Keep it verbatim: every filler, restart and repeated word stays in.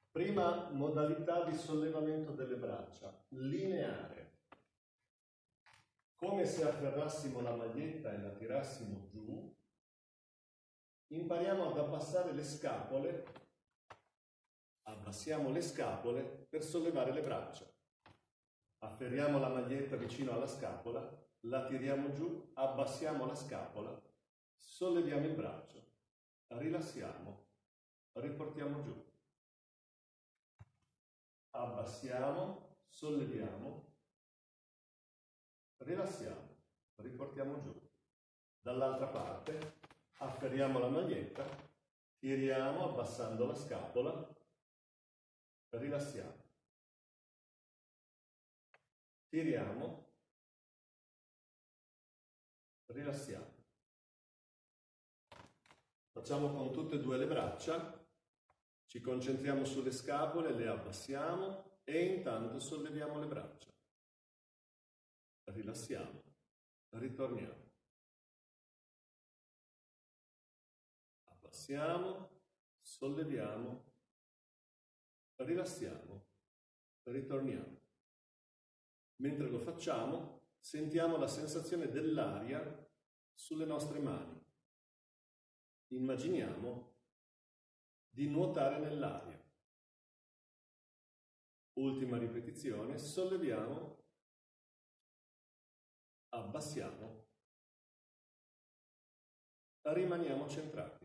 Prima modalità di sollevamento delle braccia, lineare. Come se afferrassimo la maglietta e la tirassimo giù, impariamo ad abbassare le scapole, abbassiamo le scapole per sollevare le braccia. Afferriamo la maglietta vicino alla scapola, la tiriamo giù, abbassiamo la scapola, solleviamo il braccio, rilassiamo, riportiamo giù. Abbassiamo, solleviamo, rilassiamo, riportiamo giù. Dall'altra parte afferriamo la maglietta, tiriamo abbassando la scapola, rilassiamo. Tiriamo, rilassiamo. Facciamo con tutte e due le braccia, ci concentriamo sulle scapole, le abbassiamo e intanto solleviamo le braccia. Rilassiamo, ritorniamo. Abbassiamo, solleviamo, rilassiamo, ritorniamo. Mentre lo facciamo, sentiamo la sensazione dell'aria sulle nostre mani. Immaginiamo di nuotare nell'aria. Ultima ripetizione, solleviamo, abbassiamo, rimaniamo centrati.